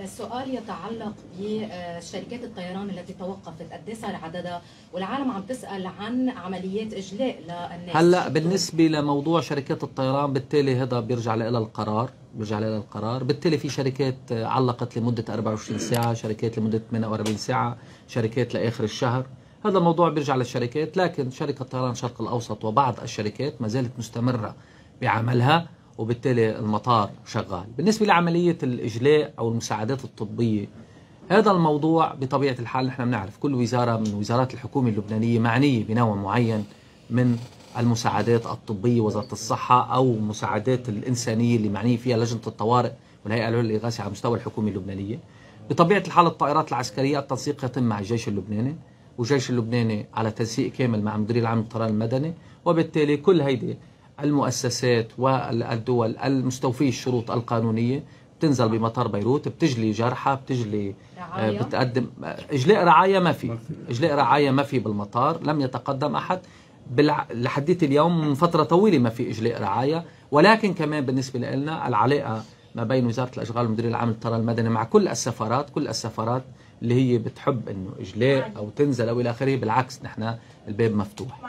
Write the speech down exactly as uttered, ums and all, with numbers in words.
السؤال يتعلق بشركات الطيران التي توقفت، قد صار عددها؟ والعالم عم تسأل عن عمليات إجلاء للناس. هلا بالنسبة لموضوع شركات الطيران بالتالي هذا بيرجع لها القرار، بيرجع لها القرار، بالتالي في شركات علقت لمدة أربعة وعشرين ساعة، شركات لمدة ثمانية وأربعين ساعة، شركات لآخر الشهر. هذا الموضوع بيرجع للشركات، لكن شركة طيران الشرق الأوسط وبعض الشركات ما زالت مستمرة بعملها، وبالتالي المطار شغال. بالنسبة لعملية الإجلاء أو المساعدات الطبية، هذا الموضوع بطبيعة الحال نحن بنعرف كل وزارة من وزارات الحكومة اللبنانية معنية بنوع معين من المساعدات الطبية، وزارة الصحة أو مساعدات الإنسانية اللي معنية فيها لجنة الطوارئ والهيئة العليا للإغاثة على مستوى الحكومة اللبنانية. بطبيعة الحال الطائرات العسكرية التنسيق يتم مع الجيش اللبناني، والجيش اللبناني على تنسيق كامل مع مديرية العام للطيران المدني، وبالتالي كل هيدي المؤسسات والدول المستوفية الشروط القانونية بتنزل بمطار بيروت، بتجلي جرحى، بتجلي رعاية. بتقدم إجلاء رعاية. ما في إجلاء رعاية، ما في بالمطار، لم يتقدم أحد بالع... لحديت اليوم من فترة طويلة ما في إجلاء رعاية. ولكن كمان بالنسبة لنا العلاقة ما بين وزارة الأشغال والمديرية العام للطيران المدني مع كل السفارات، كل السفارات اللي هي بتحب إنه إجلاء أو تنزل أو إلى آخره، بالعكس نحن الباب مفتوح.